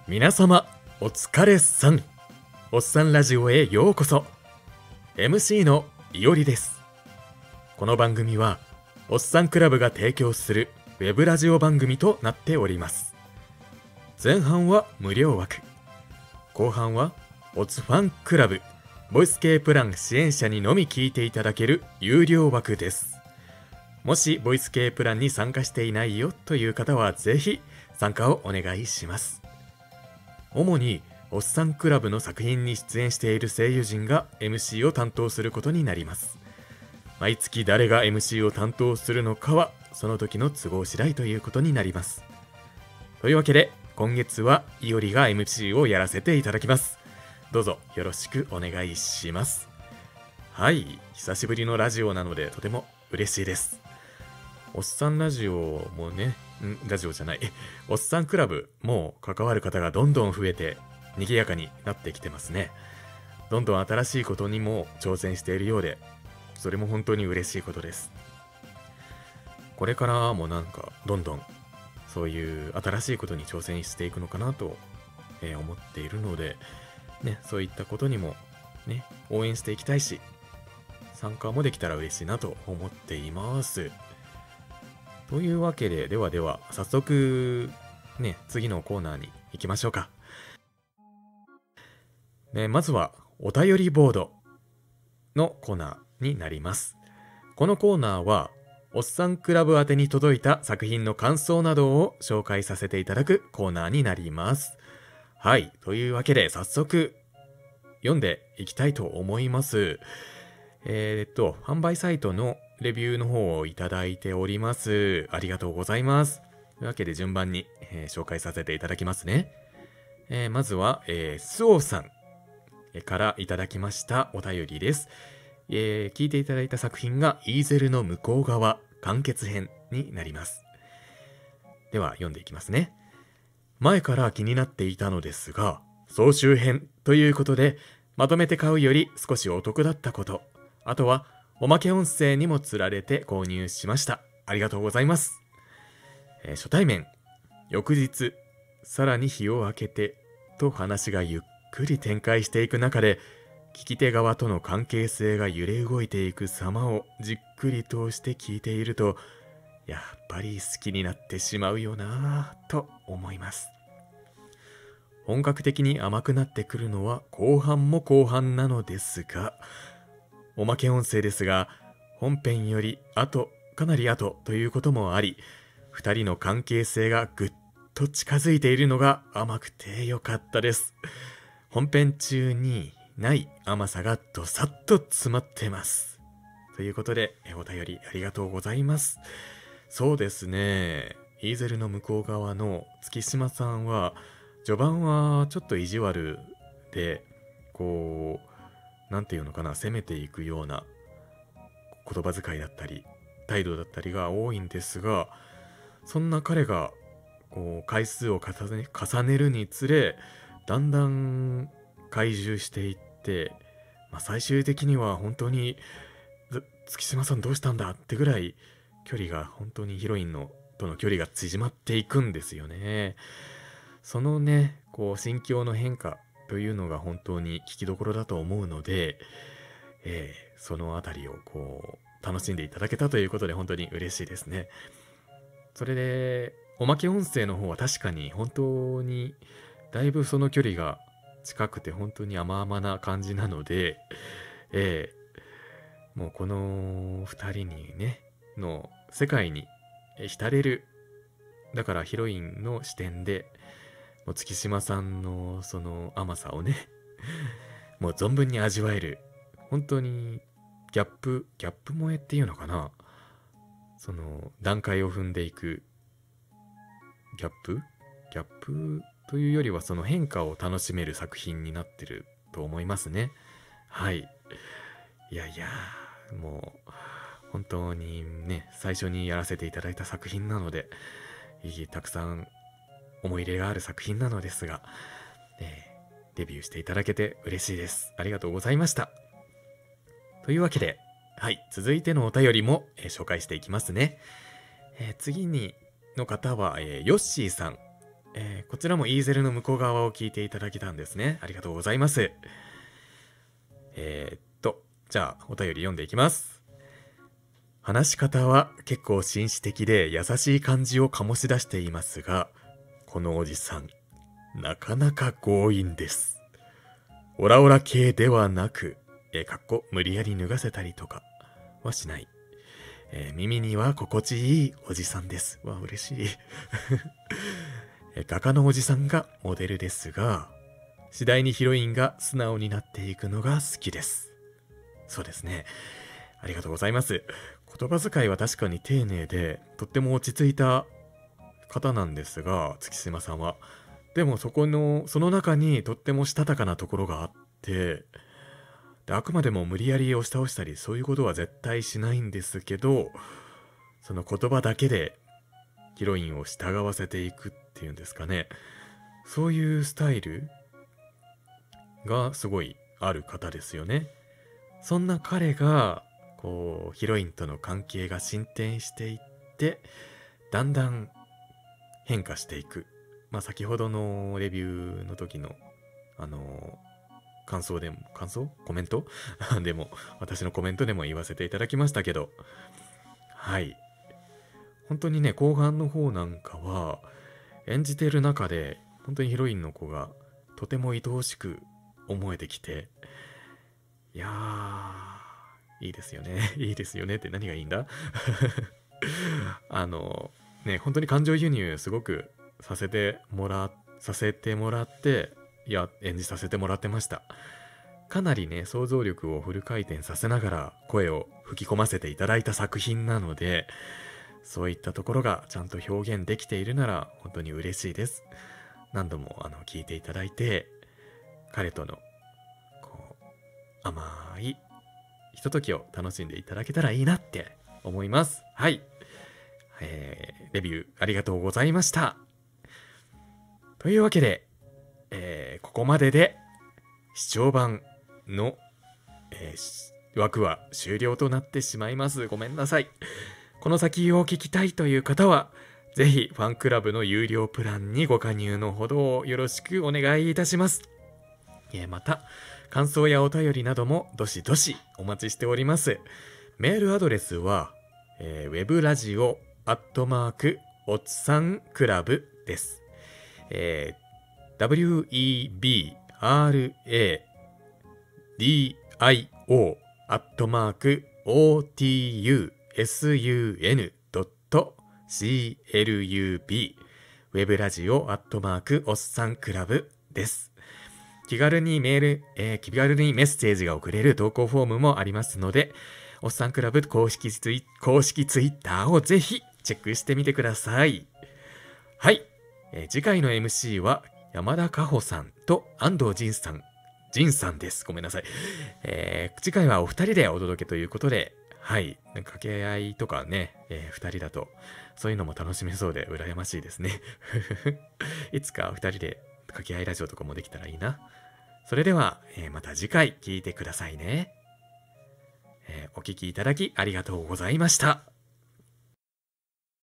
皆様お疲れさん。おっさんラジオへようこそ。 MC のいおりです。この番組はおっさんクラブが提供するウェブラジオ番組となっております。前半は無料枠、後半はオツファンクラブボイス系プラン支援者にのみ聞いていただける有料枠です。もしボイス系プランに参加していないよという方はぜひ参加をお願いします。主におっさんクラブの作品に出演している声優陣が MC を担当することになります。毎月誰が MC を担当するのかはその時の都合次第ということになります。というわけで今月はいおりが MC をやらせていただきます。どうぞよろしくお願いします。はい、久しぶりのラジオなのでとても嬉しいです。おっさんラジオもね、ラジオじゃない、おっさんクラブも関わる方がどんどん増えて賑やかになってきてますね。どんどん新しいことにも挑戦しているようで、それも本当に嬉しいことです。これからもなんかどんどんそういう新しいことに挑戦していくのかなと、思っているので、ね、そういったことにもね、応援していきたいし、参加もできたら嬉しいなと思っています。というわけで、では早速ね、次のコーナーに行きましょうか。まずはお便りボードのコーナーになります。このコーナーはおっさんクラブ宛てに届いた作品の感想などを紹介させていただくコーナーになります。はい、というわけで早速読んでいきたいと思います。販売サイトのレビューの方をいただいております。ありがとうございます。というわけで順番に、紹介させていただきますね。まずは、スオさんからいただきましたお便りです。聞いていただいた作品がイーゼルの向こう側完結編になります。では読んでいきますね。前から気になっていたのですが、総集編ということでまとめて買うより少しお得だったこと、あとはおまけ音声にもつられて購入しました。ありがとうございます。初対面、翌日、さらに日を明けてと話がゆっくり展開していく中で、聞き手側との関係性が揺れ動いていく様をじっくりとして聞いていると、やっぱり好きになってしまうよなぁと思います。本格的に甘くなってくるのは後半も後半なのですが、おまけ音声ですが、本編よりかなり後ということもあり、二人の関係性がぐっと近づいているのが甘くてよかったです。本編中にない甘さがどさっと詰まってます。ということで、お便りありがとうございます。そうですね、イーゼルの向こう側の月島さんは、序盤はちょっと意地悪で、こう、なんていうのかな、攻めていくような言葉遣いだったり態度だったりが多いんですが、そんな彼がこう回数を重ねるにつれ、だんだん懐柔していって、最終的には本当に月島さんどうしたんだってぐらい距離が本当にヒロインとの距離が縮まっていくんですよね。そのね、こう心境の変化というのが本当に聞きどころだと思うので、そのあたりをこう楽しんでいただけたということで本当に嬉しいですね。それでおまけ音声の方は確かに本当にだいぶその距離が近くて本当に甘々な感じなので、もうこの二人にねの世界に浸れる、だからヒロインの視点でもう月島さんのその甘さをねもう存分に味わえる、本当にギャップ萌えっていうのかな、その段階を踏んでいくギャップというよりはその変化を楽しめる作品になってると思いますね。はい、いやもう本当にね、最初にやらせていただいた作品なので、たくさん思い入れがある作品なのですが、デビューしていただけて嬉しいです。ありがとうございました。というわけで、はい、続いてのお便りも、紹介していきますね。次の方は、ヨッシーさん、 こちらもイーゼルの向こう側を聞いていただけたんですね。ありがとうございます。じゃあお便り読んでいきます。話し方は結構紳士的で優しい感じを醸し出していますが、このおじさん、なかなか強引です。オラオラ系ではなく、無理やり脱がせたりとかはしない。耳には心地いいおじさんです。わ、嬉しい。画家のおじさんがモデルですが、次第にヒロインが素直になっていくのが好きです。そうですね。ありがとうございます。言葉遣いは確かに丁寧で、とっても落ち着いた方なんですが、月島さんは。でもその中にとってもしたたかなところがあって、であくまでも無理やり押し倒したり、そういうことは絶対しないんですけど、その言葉だけでヒロインを従わせていくっていうんですかね。そういうスタイルがすごいある方ですよね。そんな彼が、ヒロインとの関係が進展していって、だんだん変化していく。先ほどのレビューの時の、感想コメントでも、私のコメントでも言わせていただきましたけど、はい。本当にね、後半の方なんかは、演じてる中で、本当にヒロインの子が、とても愛おしく思えてきて、いやー、いいですよね。いいですよねって何がいいんだ本当に感情輸入すごくさせてもらって、演じさせてもらってました。かなりね、想像力をフル回転させながら声を吹き込ませていただいた作品なので、そういったところがちゃんと表現できているなら本当に嬉しいです。何度も聞いていただいて、彼との甘いひとときを楽しんでいただけたらいいなって思います。はい。レビューありがとうございました。というわけで、ここまでで視聴版の、枠は終了となってしまいます。ごめんなさい。この先を聞きたいという方は、ぜひファンクラブの有料プランにご加入のほどよろしくお願いいたします。また、感想やお便りなどもどしどしお待ちしております。メールアドレスは、webradio@ おっさんクラブです。webradio@otusun.club ウェブラジオ@おっさんクラブです。気軽にメッセージが送れる投稿フォームもありますので、おっさんクラブ公式ツイッターをぜひチェックしてみてください。はい。次回の MC は山田佳穂さんと安藤仁さんです。ごめんなさい。次回はお二人でお届けということで、はい。掛け合いとかね、二人だと、そういうのも楽しめそうで羨ましいですね。いつか二人で掛け合いラジオとかもできたらいいな。それでは、また次回聞いてくださいね。お聞きいただきありがとうございました。